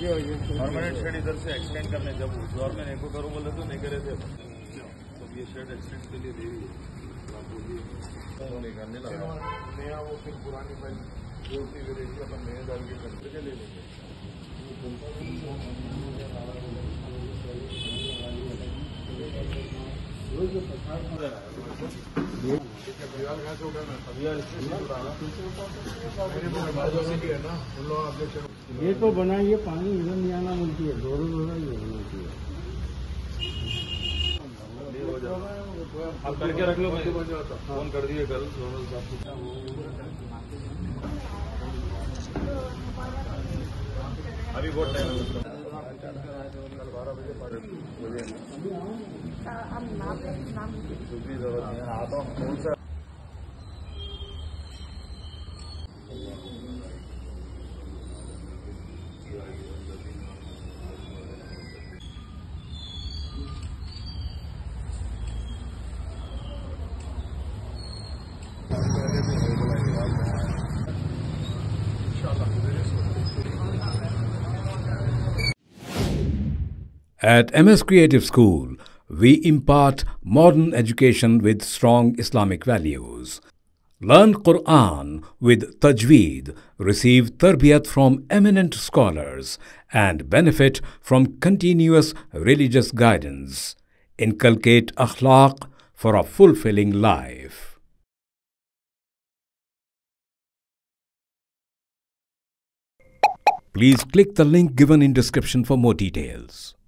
Permanent shade इधर से extend करने, जब गवर्नमेंट एको करो बोले तो नहीं करे थे, तो ये शेड एक्सटेंड के लिए दे रही है, तो निकालने लगा नया, वो फिर पुरानी फाइल जो होती है अपन नए डाल के करके ले लेंगे। ये तो बना, ये पानी इधर नहीं आना मिलती है, दोनों ये होना चाहिए। आप करके रख लो, मैं फोन कर दिए कल सोनल साहब को। अभी बहुत टाइम है, कल 12 बजे कुछ भी जरूरत नहीं है, आता हूँ कौन सा। At MS Creative School, we impart modern education with strong Islamic values. Learn Quran with Tajweed, receive tarbiyat from eminent scholars, and benefit from continuous religious guidance. Inculcate akhlaq for a fulfilling life. Please click the link given in description for more details.